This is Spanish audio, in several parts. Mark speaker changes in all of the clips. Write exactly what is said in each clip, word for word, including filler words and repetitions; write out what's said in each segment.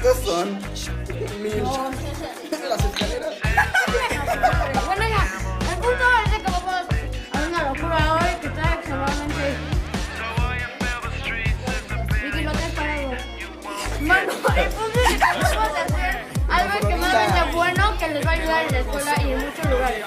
Speaker 1: Estos son mil. Las escaleras.
Speaker 2: Bueno, ya, el punto es de que vamos a una locura hoy que está extremadamente. Vicky, no te has parado. Bueno, el punto es que vamos a hacer algo extremadamente bueno que les va a ayudar en la escuela y en muchos lugares.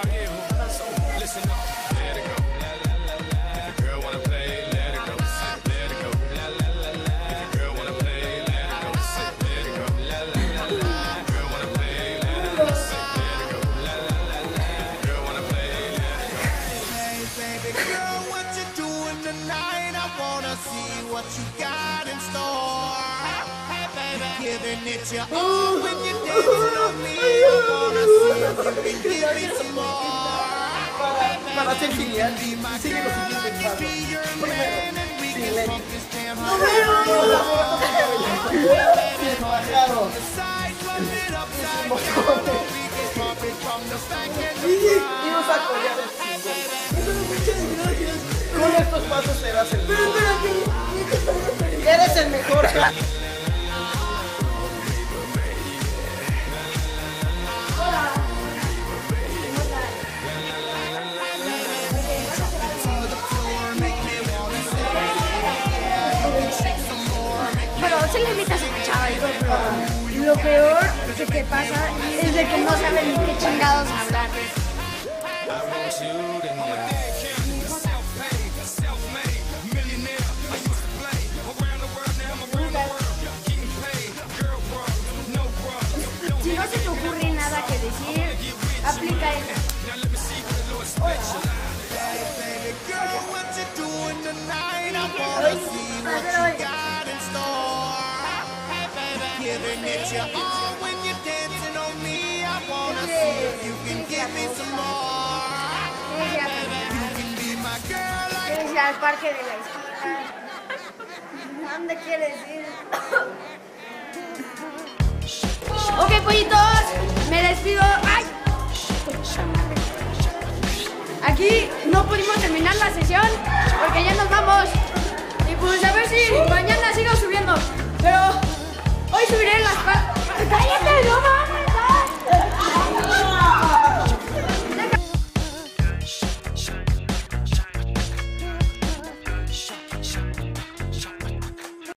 Speaker 3: What you got in store? Hey baby, giving it your all when you're dancing on me. I wanna see if you can give me some more. Hey baby,
Speaker 1: Para hacer genial,
Speaker 3: be my
Speaker 1: sigue los
Speaker 3: girl, I
Speaker 1: siguientes
Speaker 3: can be
Speaker 1: pasos.
Speaker 3: your
Speaker 1: Primero,
Speaker 3: man, and we can
Speaker 1: silencio.
Speaker 3: smoke this damn
Speaker 1: Bajado.
Speaker 3: side, flip it upside down, we can pump it from the back and the
Speaker 1: Y nos apoyamos. Muchas gracias. Con estos pasos serás el mejor. Eres el mejor.
Speaker 2: Pero si le invitas a una chava y todo, pero lo peor que te pasa es de que no saben ni qué chingados hablar. Si no se te ocurre nada que decir, aplica eso.
Speaker 3: girl, what you doing tonight? I wanna see what you got in store. Hey baby, giving it your all when you're dancing on me. I wanna see if you can give me some more. You can be my girl like
Speaker 2: ¿Quieres ir al parque de la esquina? ¿A dónde quieres ir? Ok, pollitos, me despido. ¡Ay! Aquí no pudimos terminar la sesión porque ya nos vamos. Y pues a ver si mañana sigo subiendo. Pero hoy subiré las pa... ¡Cállate, no más!